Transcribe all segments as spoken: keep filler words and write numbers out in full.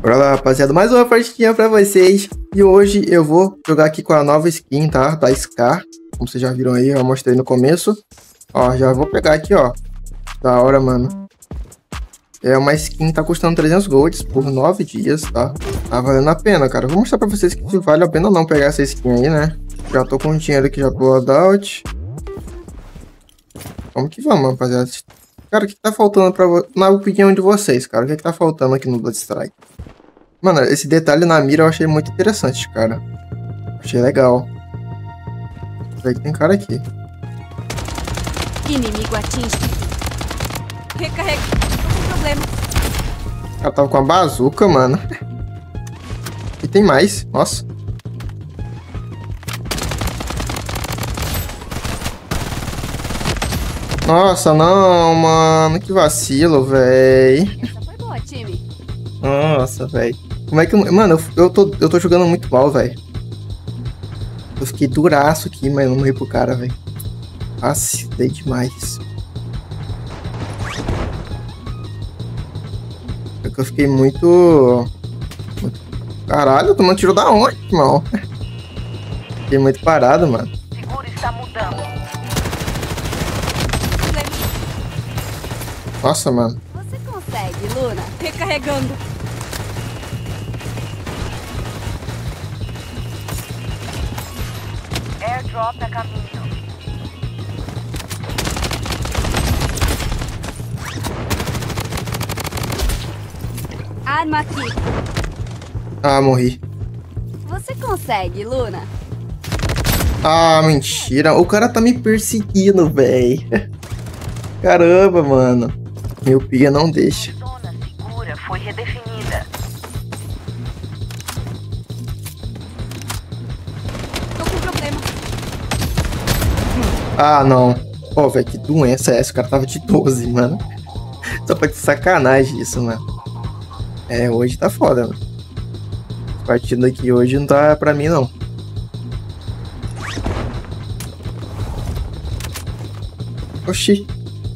Bora lá, rapaziada, mais uma partidinha pra vocês. E hoje eu vou jogar aqui com a nova skin, tá? Da Scar. Como vocês já viram aí, eu mostrei no começo. Ó, já vou pegar aqui, ó. Da hora, mano. É uma skin, tá custando trezentos golds por nove dias, tá? Tá valendo a pena, cara. Vou mostrar pra vocês que se vale a pena ou não pegar essa skin aí, né? Já tô com dinheiro aqui já pro loadout. Vamos que vamos, rapaziada. Cara, o que tá faltando pra... na opinião de vocês, cara? O que, que tá faltando aqui no Blood Strike? Mano, esse detalhe na mira eu achei muito interessante, cara. Achei legal. Vê que tem cara aqui. Inimigo atingido. Recarrega. Tô com problema. O cara tava com a bazuca, mano. E tem mais. Nossa. Nossa, não, mano. Que vacilo, véi. Essa foi boa, time. Nossa, velho. Como é que... Mano, eu, eu, tô, eu tô jogando muito mal, velho. Eu fiquei duraço aqui, mas não morri pro cara, velho. Vacilei demais. É que eu fiquei muito... muito... Caralho, eu tomando tiro da onde, irmão? Fiquei muito parado, mano. Seguro está mudando. Nossa, mano. Você consegue, Luna. Recarregando. Airdrop a caminho. Arma aqui. Ah, morri. Você consegue, Luna. Ah, mentira. O cara tá me perseguindo, velho. Caramba, mano. Miopia não deixa. A zona segura foi redefinida. Tô com problema. Ah, não. Pô, velho, que doença é essa? O cara tava de doze, mano. Só pra de sacanagem isso, mano. É, hoje tá foda, mano. Partida aqui hoje não tá pra mim, não. Oxi.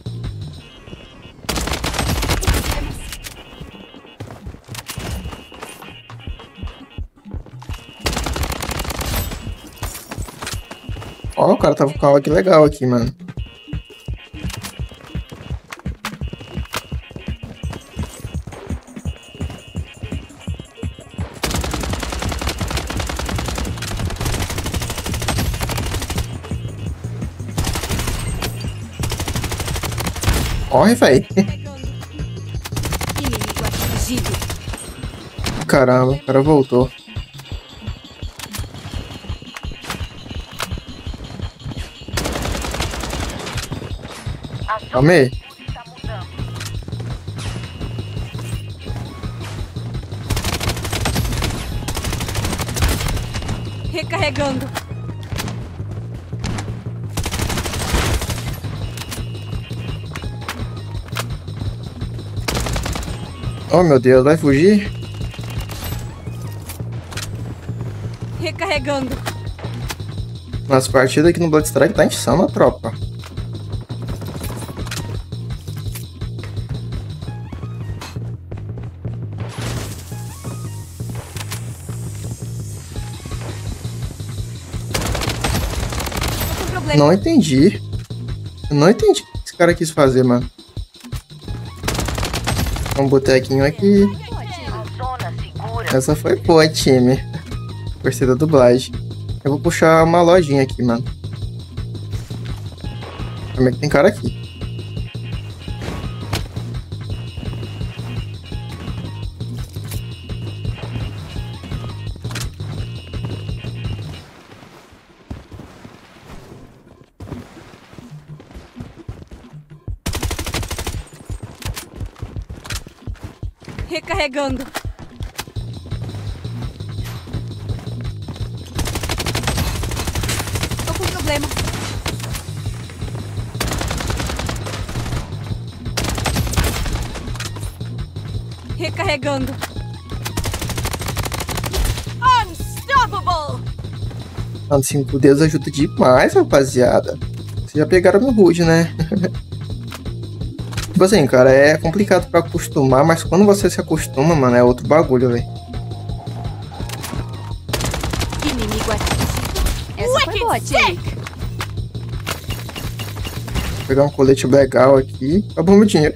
Ó, o cara tava com um carro legal aqui, mano. Corre, véi. Inimigo atingido. Caramba, o cara voltou. Calma aí. Recarregando. Oh, meu Deus, vai fugir? Recarregando. Nas partidas aqui no Blood Strike tá insano a tropa. Não entendi. Eu não entendi o que esse cara quis fazer, mano. Um botequinho aqui. Essa foi boa, time. Gostei da dublagem. Eu vou puxar uma lojinha aqui, mano. Como é que tem cara aqui? Recarregando. Tô com problema. Recarregando. Unstoppable! Mano, cinco dedos ajuda demais, rapaziada. Vocês já pegaram meu H U D, né? Tipo assim, cara, é complicado pra acostumar, mas quando você se acostuma, mano, é outro bagulho, velho. Inimigo atingido. Essa foi boa, time. Vou pegar um colete legal aqui. Acabou meu dinheiro.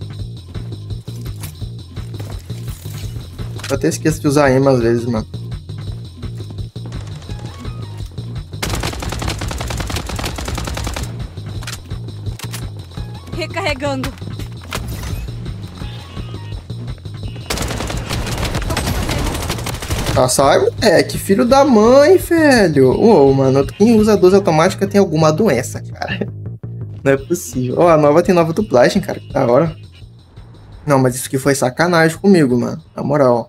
Eu até esqueço de usar aim às vezes, mano. Recarregando. Ah, sai, é, que filho da mãe, velho. Uou, mano, quem usa doze automática tem alguma doença, cara. Não é possível. Ó, a nova tem nova dublagem, cara, que da hora. Não, mas isso aqui foi sacanagem comigo, mano. Na moral.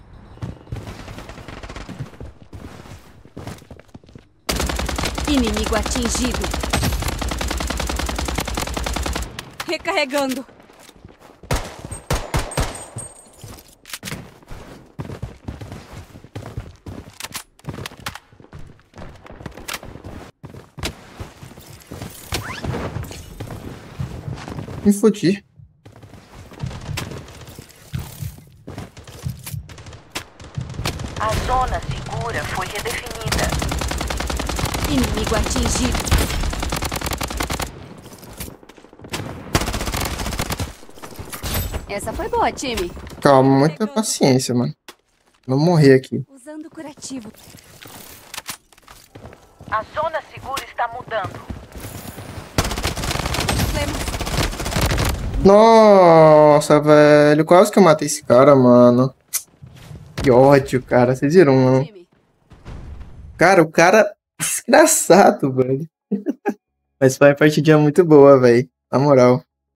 Inimigo atingido. Recarregando. Me fodi. A zona segura foi redefinida. Inimigo atingido. Essa foi boa, time. Calma, muita paciência, mano. Vou morrer aqui. Usando curativo. A zona segura está mudando. Nossa, velho. Quase que eu matei esse cara, mano. Que ódio, cara. Vocês viram, mano? Time. Cara, o cara... Desgraçado, velho. Mas foi uma partidinha muito boa, velho. Na moral.